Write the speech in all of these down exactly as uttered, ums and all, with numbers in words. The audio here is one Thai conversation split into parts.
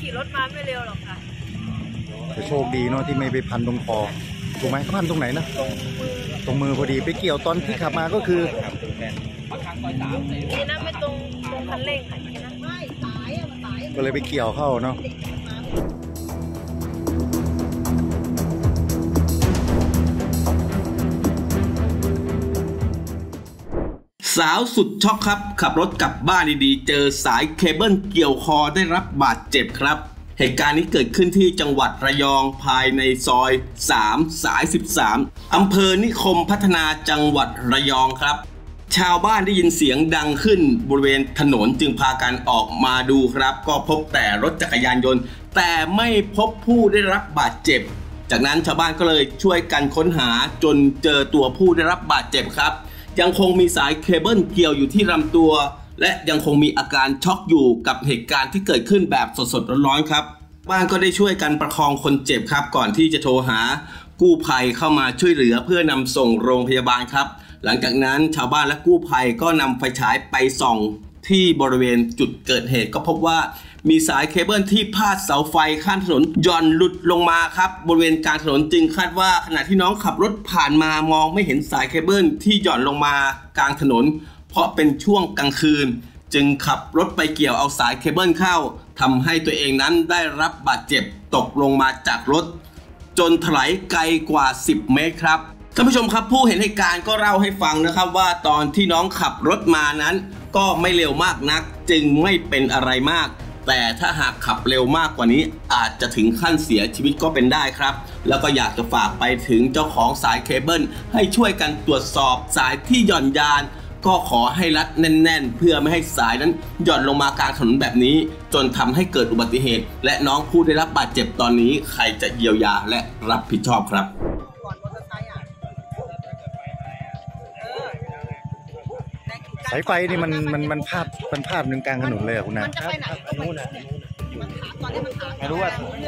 ขี่รถมาไม่เร็วหรอกค่ะแต่โชคดีเนาะที่ไม่ไปพันตรงคอถูกไหมพันตรงไหนนะตรงมือพอดีไปเกี่ยวตอนที่ขับมาก็คือนี่นะไม่ตรงตรงคันเร่งค่ะนี่นะก็เลยไปเกี่ยวเข้าเนาะสาวสุดช็อกครับขับรถกลับบ้านดีๆเจอสายเคเบิลเกี่ยวคอได้รับบาดเจ็บครับเหตุการณ์นี้เกิดขึ้นที่จังหวัดระยองภายในซอยสามสายสิบสามอำเภอนิคมพัฒนาจังหวัดระยองครับชาวบ้านได้ยินเสียงดังขึ้นบริเวณถนนจึงพากันออกมาดูครับก็พบแต่รถจักรยานยนต์แต่ไม่พบผู้ได้รับบาดเจ็บจากนั้นชาวบ้านก็เลยช่วยกันค้นหาจนเจอตัวผู้ได้รับบาดเจ็บครับยังคงมีสายเคเบิลเกี่ยวอยู่ที่ลำตัวและยังคงมีอาการช็อกอยู่กับเหตุการณ์ที่เกิดขึ้นแบบสดๆร้อนๆครับบ้านก็ได้ช่วยกันประคองคนเจ็บครับก่อนที่จะโทรหากู้ภัยเข้ามาช่วยเหลือเพื่อนำส่งโรงพยาบาลครับหลังจากนั้นชาวบ้านและกู้ภัยก็นำไฟฉายไปส่องที่บริเวณจุดเกิดเหตุก็พบว่ามีสายเคเบิลที่พาดเสาไฟข้ามถนนหย่อนหลุดลงมาครับบริเวณกลางถนนจึงคาดว่าขณะที่น้องขับรถผ่านมามองไม่เห็นสายเคเบิลที่หย่อนลงมากลางถนนเพราะเป็นช่วงกลางคืนจึงขับรถไปเกี่ยวเอาสายเคเบิลเข้าทำให้ตัวเองนั้นได้รับบาดเจ็บตกลงมาจากรถจนถลายไกลกว่าสิบเมตรครับท่านผู้ชมครับผู้เห็นเหตุการณ์ก็เล่าให้ฟังนะครับว่าตอนที่น้องขับรถมานั้นก็ไม่เร็วมากนักจึงไม่เป็นอะไรมากแต่ถ้าหากขับเร็วมากกว่านี้อาจจะถึงขั้นเสียชีวิตก็เป็นได้ครับแล้วก็อยากจะฝากไปถึงเจ้าของสายเคเบิลให้ช่วยกันตรวจสอบสายที่หย่อนยานก็ขอให้รัดแน่นๆเพื่อไม่ให้สายนั้นหย่อนลงมากลางถนนแบบนี้จนทำให้เกิดอุบัติเหตุและน้องผู้ได้รับบาดเจ็บตอนนี้ใครจะเยียวยาและรับผิดชอบครับสายไฟนี่มันมันมันพาดมันพาดหนึ่งกลางถนนเลยอะคุณนะครับนู้นน่ะไม่รู้ว่า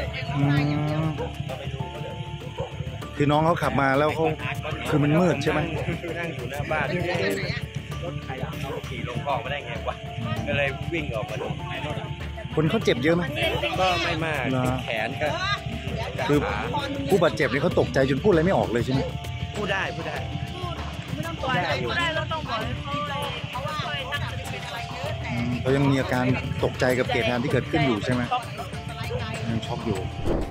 คือน้องเขาขับมาแล้วเขาคือมันมืดใช่ไหมนั่งอยู่หน้าบ้านรถใครเขาขี่ลงคลองมาได้ไงวะก็เลยวิ่งออกมาดูคนเขาเจ็บเยอะไหมก็ไม่มากแขนก็คือผู้บาดเจ็บนี่เขาตกใจจนพูดอะไรไม่ออกเลยใช่ไหมพูดได้พูดได้ไม่ต้องตัวอะไรพูดได้แล้วต้องบอกให้เขาเลยเขาว่าช่วยนั่งเป็นอะไรเยอะแต่เขายังมีอาการตกใจกับเหตุการณ์ที่เกิดขึ้นอยู่ใช่ไหมยังช็อกอยู่